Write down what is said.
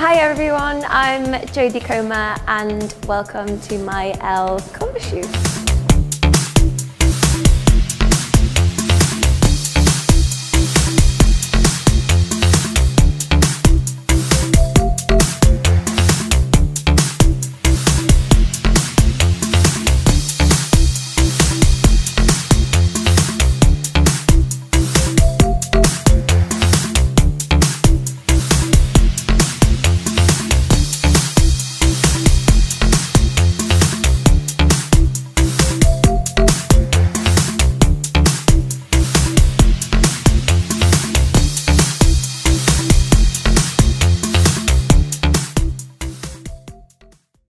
Hi everyone, I'm Jodie and welcome to my ELLE cover shoot.